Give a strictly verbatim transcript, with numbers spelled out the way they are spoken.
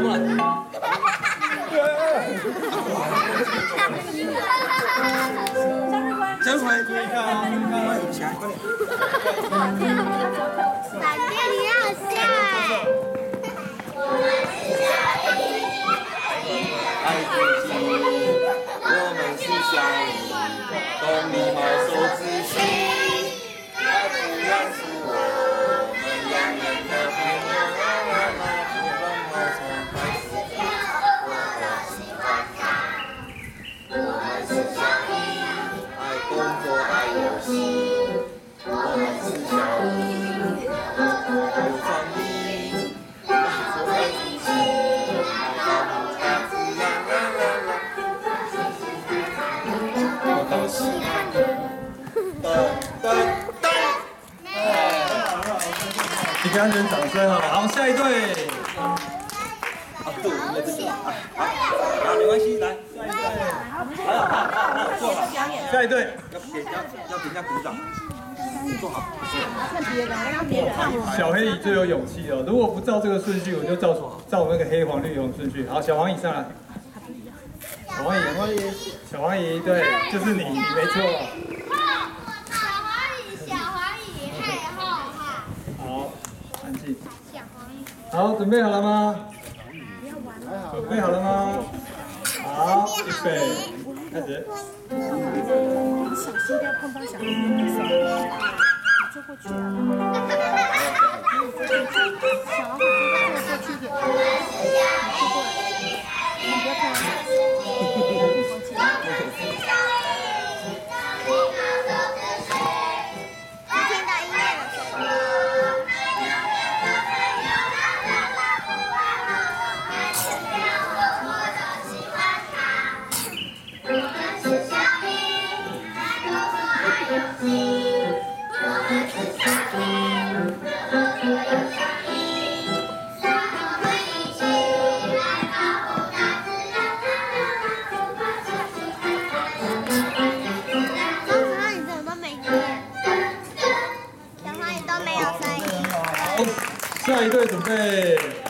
过来。生日快乐！你看啊，你看啊，起来，快点！ 感觉你好像哎。 爱自己，我们是小鱼，懂礼貌守秩序，爱不认识我们两人的朋友，啦啦啦，不管我从开始，我喜欢他。我们是小鱼，爱工作爱游戏，我们是小鱼，有创意，爱做爱自己，爱保护大自然。喜欢你，噔噔噔！ 你给他点掌声啊！好，下一队。 啊，对，我们这个啊，好，没关系，来，下一队。好了，好好好，坐好。 下一队。 要给要要给人家鼓掌。坐好。 小黑蚁最有勇气哦！如果不照这个顺序，我就照照那个黑黄绿红顺序。好，小黄蚁上来。小黄蚁，小黄蚁，小黄蚁，对，就是你，你没错。 小黄蚁，小黄蚁，嘿吼哈。 好，安静。 小黄蚁。 好，准备好了吗？准备好了吗？好，预备，开始。 小心不要碰到小黑蚁的手，你坐过去啊。小老虎坐过去一点，你坐过来，你不要碰到。 下一队准备。